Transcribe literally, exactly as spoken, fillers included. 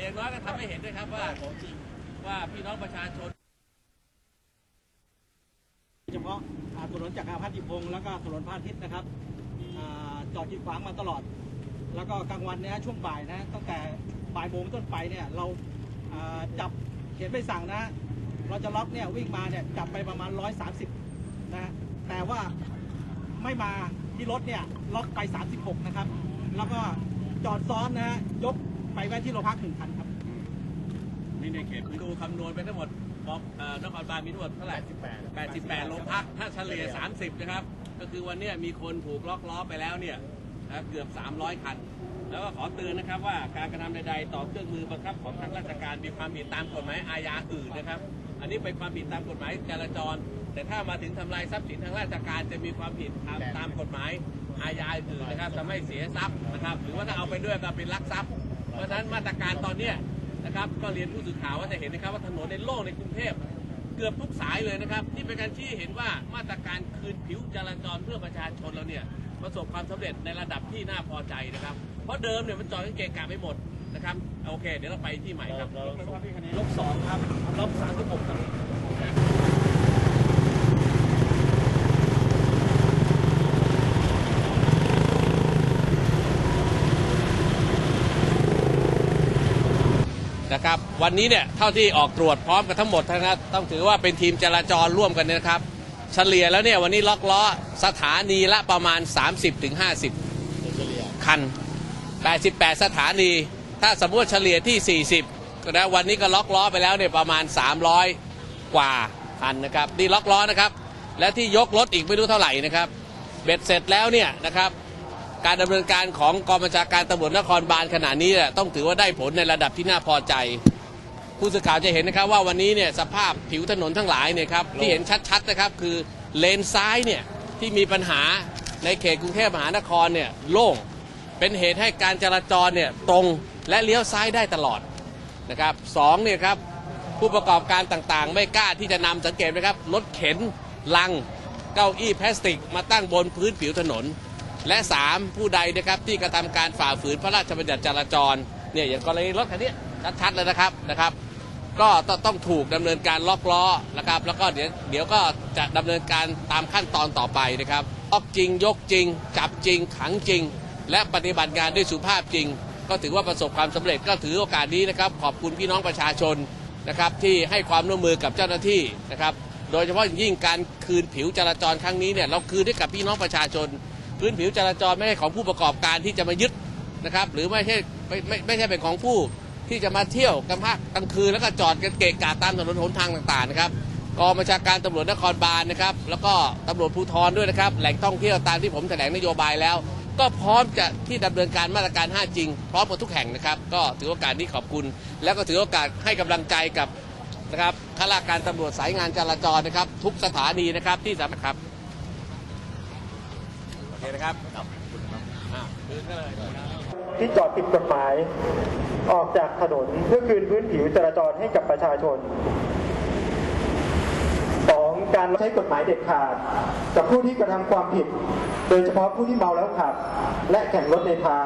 อย่างน้อยก็ทำให้เห็นด้วยครับว่าว่าพี่น้องประชาชนเฉพาะถนนจักรพรรดิพงศ์แล้วก็ถนนพระอาทิตย์นะครับจอดกีดขวางมาตลอดแล้วก็กลางวันเนี่ยช่วงบ่ายนะตั้งแต่บ่ายโมงต้นไปเนี่ยเราจับเขียนใบสั่งนะเราจะล็อกเนี่ยวิ่งมาเนี่ยจับไปประมาณร้อยสามสิบนะแต่ว่าไม่มาที่รถเนี่ยล็อกไปสามสิบหกนะครับแล้วก็จอดซ้อนนะยกไปไว้ที่โรงพักหนึ่งคันครับนี่ในเขตดูคำนวณไปทั้งหมดบอกนครบาลมีทั้งหมดเท่าไหร่แปดสิบแปดโรงพักถ้าเฉลี่ยสามสิบนะครับก็คือวันนี้มีคนถูกล็อกล้อไปแล้วเนี่ยเกือบสามร้อยคันแล้วก็ขอเตือนนะครับว่าการกระทำใดๆต่อเครื่องมือบังคับของทางราชการมีความผิดตามกฎหมายอาญาอื่นนะครับอันนี้เป็นความผิดตามกฎหมายจราจรแต่ถ้ามาถึงทำลายทรัพย์สินทางราชการจะมีความผิดตามตามกฎหมายอาญาอื่นนะครับทำให้เสียทรัพย์นะครับหรือว่าถ้าเอาไปด้วยก็เป็นลักทรัพย์เพราะฉะนั้นมาตรการตอนนี้นะครับก็เรียนผู้สื่อข่าวว่าจะเห็นนะครับว่าถนนในโลกในกรุงเทพเกือบทุกสายเลยนะครับนี่เป็นการชี้เห็นว่ามาตรการคืนผิวจราจรเพื่อประชาชนเราเนี่ยประสบความสำเร็จในระดับที่น่าพอใจนะครับเพราะเดิมเนี่ยมันจอดเกะกะไปหมดนะครับโอเคเดี๋ยวเราไปที่ใหม่ครับลบสองครับลบสามสิบหกครับนะครับวันนี้เนี่ยเท่าที่ออกตรวจพร้อมกันทั้งหมดนะครับต้องถือว่าเป็นทีมจราจรร่วมกันนะครับเฉลี่ยแล้วเนี่ยวันนี้ล็อกล้อสถานีละประมาณ สามสิบถึงห้าสิบ คันแปดสิบแปดสถานีถ้าสมมติเฉลี่ยที่สี่สิบก็นะวันนี้ก็ล็อกล้อไปแล้วเนี่ยประมาณสามร้อยกว่าคันนะครับนี่ล็อกล้อนะครับและที่ยกรถอีกไม่รู้เท่าไหร่นะครับเบ็ดเสร็จแล้วเนี่ยนะครับการดำเนินการของกองบัญชาการตำรวจนครบาลขณะนี้ต้องถือว่าได้ผลในระดับที่น่าพอใจผู้สื่อข่าวจะเห็นนะครับว่าวันนี้เนี่ยสภาพผิวถนนทั้งหลายเนี่ยครับที่เห็นชัดๆนะครับคือเลนซ้ายเนี่ยที่มีปัญหาในเขตกรุงเทพมหานครเนี่ยโล่งเป็นเหตุให้การจราจรเนี่ยตรงและเลี้ยวซ้ายได้ตลอดนะครับสองเนี่ยครับผู้ประกอบการต่างๆไม่กล้าที่จะนำสังเกตไหมครับรถเข็นลังเก้าอี้พลาสติกมาตั้งบนพื้นผิวถนนและสามผู้ใดนะครับที่กระทำการฝ่าฝืนพระราชบัญญัติจราจรเนี่ยอย่างกรณีรถคันนี้ชัดๆเลยนะครับนะครับก็ต้องถูกดำเนินการล็อกล้อนะครับแล้วก็เดี๋ยวเดี๋ยวก็จะดำเนินการตามขั้นตอนต่อไปนะครับล็อกจริงยกจริงจับจริงขังจริงและปฏิบัติงานด้วยสุภาพจริงก็ถือว่าประสบความสำเร็จก็ถือโอกาสนี้นะครับขอบคุณพี่น้องประชาชนนะครับที่ให้ความร่วมมือกับเจ้าหน้าที่นะครับโดยเฉพาะยิ่งการคืนผิวจราจรครั้งนี้เนี่ยเราคืนให้กับพี่น้องประชาชนพื้นผิวจราจรไม่ใช่ของผู้ประกอบการที่จะมายึดนะครับหรือไม่ใช่ไม่ไม่ไม่ใช่เป็นของผู้ที่จะมาเที่ยวกลางภาคกลางคืนแล้วก็จอดกันเกะกะตามถนนหนทางต่างๆนะครับกองบัญชาการตำรวจนครบาลนะครับแล้วก็ตำรวจภูธรด้วยนะครับแหล่งท่องเที่ยวตามที่ผมแถลงนโยบายแล้วก็พร้อมจะที่ดำเนินการมาตรการห้าจริงพร้อมกับทุกแห่งนะครับก็ถือโอกาสนี้ขอบคุณแล้วก็ถือโอกาสให้กำลังใจกับนะครับข้าราชการตำรวจสายงานจราจรนะครับทุกสถานีนะครับที่สำคัญครับโอเคนะครับที่จอดผิดกฎหมายออกจากถนนเพื่อคืนพื้นผิวจราจรให้กับประชาชนสองการใช้กฎหมายเด็ดขาดกับผู้ที่กระทำความผิดโดยเฉพาะผู้ที่เมาแล้วขับและแข่งรถในทาง